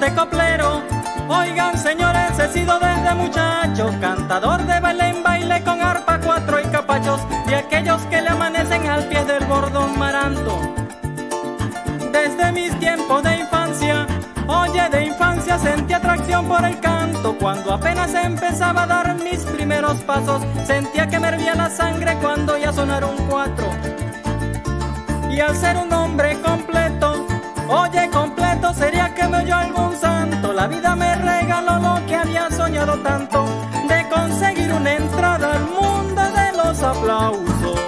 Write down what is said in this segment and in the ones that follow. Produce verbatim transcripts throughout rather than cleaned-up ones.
de coplero. Oigan señores, he sido desde muchacho cantador de baile en baile con arpa, cuatro y capachos, de aquellos que le amanecen al pie del bordón maranto. Desde mis tiempos de infancia, oye, de infancia sentí atracción por el canto. Cuando apenas empezaba a dar mis primeros pasos, sentía que me hervía la sangre cuando ya sonaron cuatro. Y al ser un hombre completo, oye, completo, sería que me oyó algún santo. La vida me regaló lo que había soñado tanto, de conseguir una entrada al mundo de los aplausos.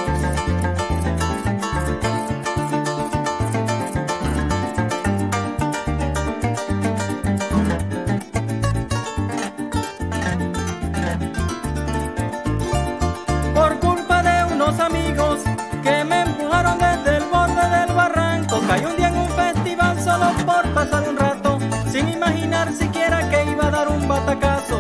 Por culpa de unos amigos que me empujaron desde el borde del barranco, caí un día en un festival solo por pasar un rato, sin imaginar siquiera que iba a dar un batacazo.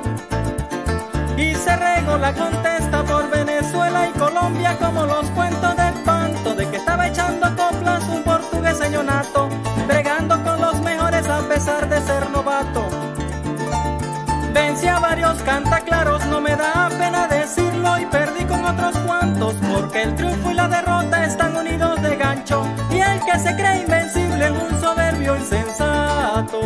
Y se regó la contesta por Venezuela y Colombia como los cuentos de espanto, de que estaba echando coplas un portugueseño nato, bregando con los mejores a pesar de ser novato. Vencí a varios cantaclaros, no me da pena decirlo, y perdí con otros cuantos, porque el triunfo y la derrota están unidos de gancho, y el que se cree invencible es un soberbio insensato.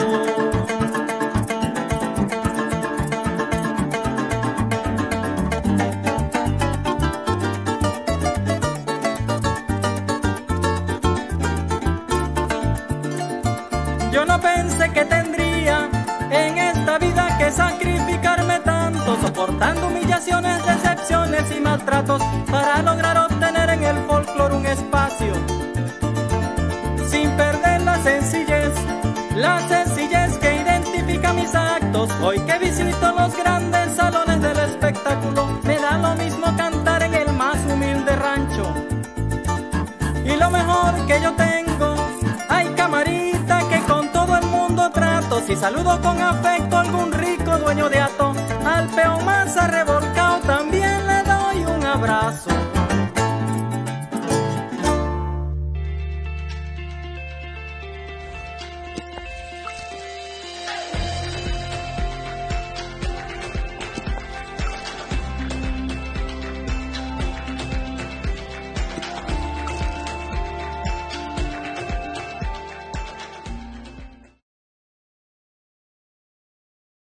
Yo no pensé que tendría en esta vida que sacrificarme tanto, soportando humillaciones, decepciones y maltratos, para lograr obtener en el folclore un espacio. Sin perder la sencillez, la sencillez que identifica mis actos. Hoy que visito los grandes salones del espectáculo, me da lo mismo cantar en el más humilde rancho. Y lo mejor que yo tengo, ay camarita, que con todo el mundo trato. Si saludo con afecto a algún rico dueño de hato, al peón más arrevolcado también le doy un abrazo.